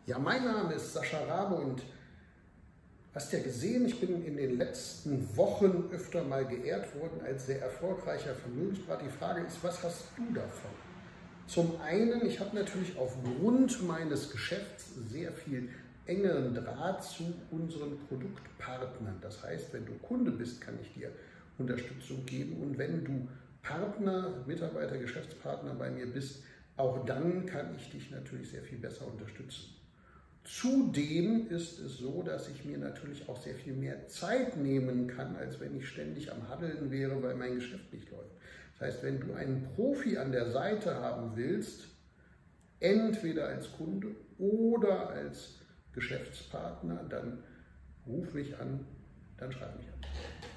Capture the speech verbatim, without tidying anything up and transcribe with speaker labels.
Speaker 1: Ja, mein Name ist Sascha Rabe und hast ja gesehen, ich bin in den letzten Wochen öfter mal geehrt worden als sehr erfolgreicher Vermögensberater. Die Frage ist, was hast du davon? Zum einen, ich habe natürlich aufgrund meines Geschäfts sehr viel engeren Draht zu unseren Produktpartnern. Das heißt, wenn du Kunde bist, kann ich dir Unterstützung geben, und wenn du Partner, Mitarbeiter, Geschäftspartner bei mir bist, auch dann kann ich dich natürlich sehr viel besser unterstützen. Zudem ist es so, dass ich mir natürlich auch sehr viel mehr Zeit nehmen kann, als wenn ich ständig am Haddeln wäre, weil mein Geschäft nicht läuft. Das heißt, wenn du einen Profi an der Seite haben willst, entweder als Kunde oder als Geschäftspartner, dann ruf mich an, dann schreib mich an.